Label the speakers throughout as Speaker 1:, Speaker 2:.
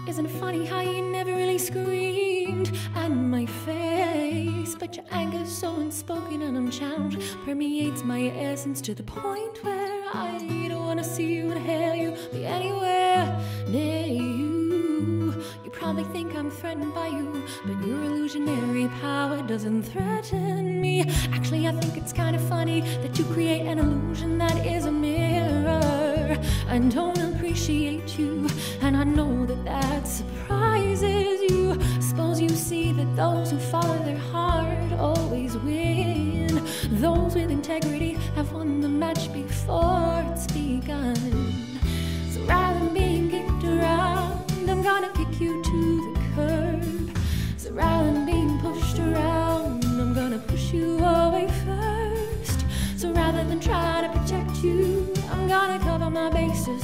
Speaker 1: Isn't it funny how you never really screamed at my face? But your anger's so unspoken and unchallenged, permeates my essence to the point where I don't wanna see you and hear you be anywhere near you. You probably think I'm threatened by you, but your illusionary power doesn't threaten me. Actually, I think it's kind of funny that you create an illusion that is a mirror. I don't appreciate you, and I know that that surprises you. Suppose you see that those who follow their heart always win. Those with integrity have won the match before it's begun. So rather than being kicked around, I'm gonna kick you to the curb. So rather than being pushed around, I'm gonna push you away first. So rather than try to protect you, I'm gonna cover my bases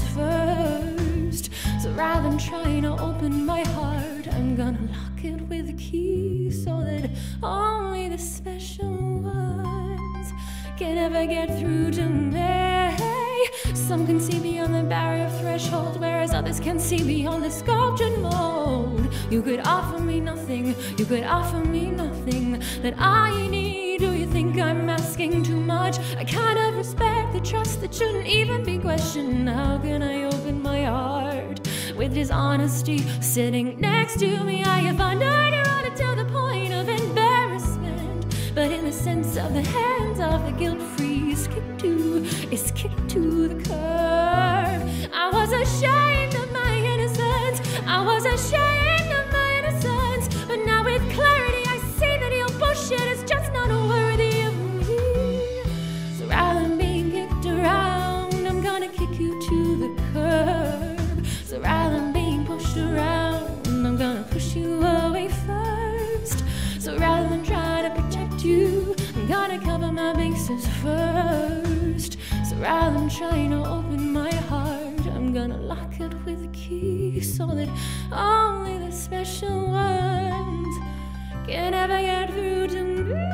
Speaker 1: first. So rather than trying to open my heart, I'm gonna lock it with a key so that only the special ones can ever get through to me. Some can see beyond the barrier threshold, whereas others can see beyond the sculptured mold. You could offer me nothing, you could offer me nothing that I need. Do you think I'm asking too much? I kind of respect the trust that shouldn't even be questioned. How can I open my heart with dishonesty sitting next to me? I have underrated to the point of embarrassment, but in the sense of the hands of the guilt-free is kicked to the curb. I was ashamed of my innocence, I was ashamed of my innocence, but now with clarity I see that your bullshit is just not worthy of me. So rather than being kicked around, I'm gonna kick you to the curb. So rather than being pushed around, I'm gonna push you away first. So rather than try to protect you, I'm gonna cover my bases first. So rather than trying to open my heart, I'm gonna lock it with a key so that only the special ones can ever get through to me.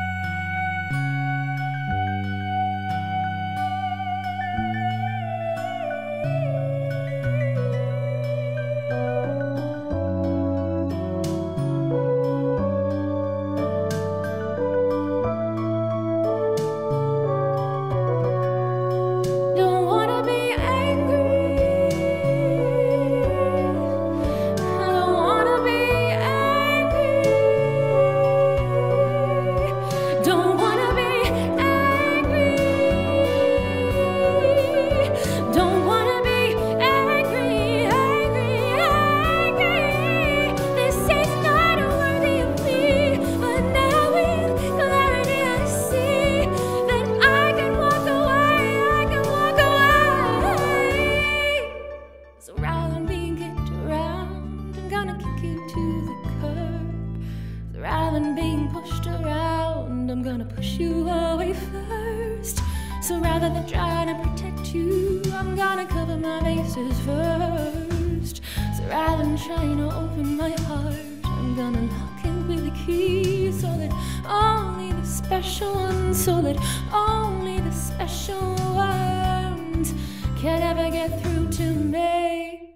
Speaker 1: So rather than being kicked around, I'm gonna kick you to the curb. So rather than being pushed around, I'm gonna push you away first. So rather than trying to protect you, I'm gonna cover my bases first. So rather than trying to open my heart, I'm gonna lock it with a key so that only the special ones, so that only the special ones can ever get through to me.